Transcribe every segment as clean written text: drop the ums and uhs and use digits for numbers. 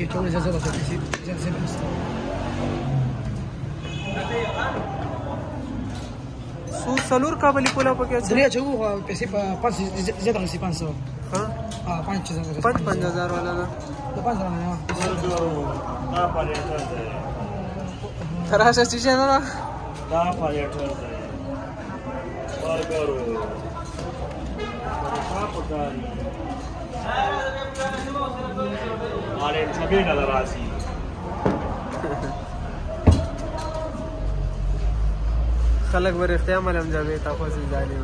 que eu já zero sempre. سلور کابلی پولا پکې څه درې چې وو پیسې په 5 زیاته نشي 500 ها 5000 والا ده د 5 نه دا پالیټر دی تراشه چې نه دا پالیټر دی برګرو پاپکاری آره چبینه دراسي خلق ور اختیار ملم جابه تاسو ځالې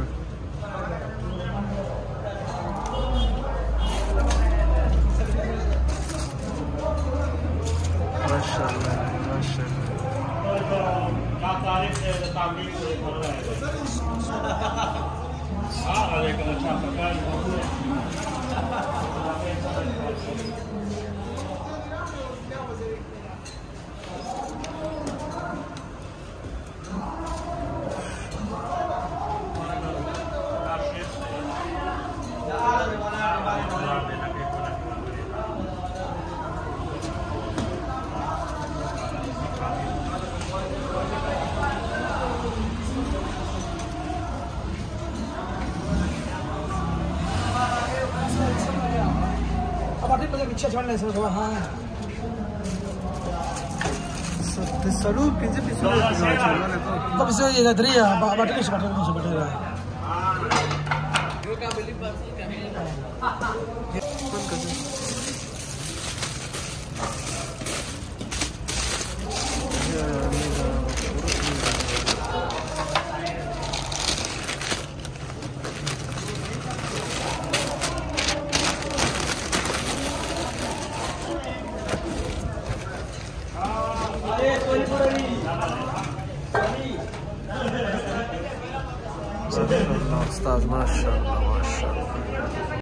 ماشاءالله ماشاءالله کا تاریخ د تعمیر کوي هغه کله چې پکای Salud, pinche episodio. No, episodio de Adria, batería se batería. Yo cambio el paso استاذ ما شاء الله ما شاء الله